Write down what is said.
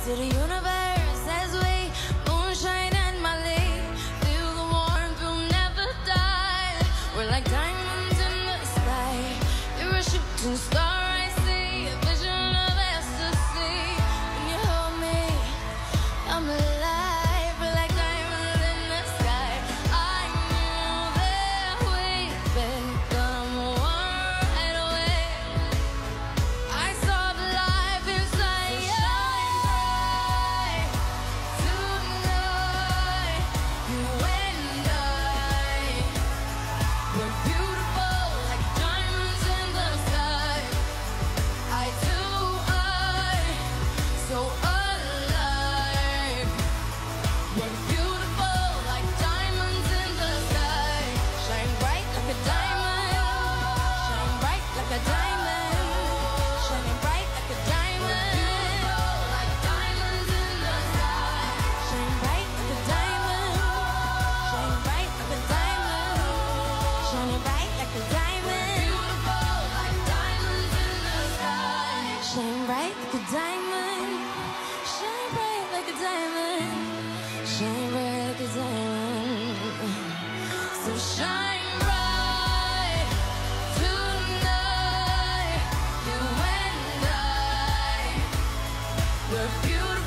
to the universe as we moonshine and Molly. Feel the warmth, we'll never die. We're like diamonds in the sky. You're a shooting star, I see a vision of ecstasy. When you hold me, I'm alive. We're like diamonds in the sky. I knew that we'd become one right away. I saw the life inside your eyes. Tonight, you and I were beautiful like diamonds in the sky. Eye to eye, so alive. We're beautiful like diamonds in the sky. Shine bright like a diamond. Shine bright like a diamond. Shining bright like a diamond. Beautiful like diamonds in the sky. Shine bright like a diamond. Shine bright like a diamond. Shining bright like a diamond. Beautiful like diamonds in the sky. Shine bright like a diamond. Shine bright like a diamond. Shine bright like a diamond. So shine bright tonight. You and I, we're beautiful.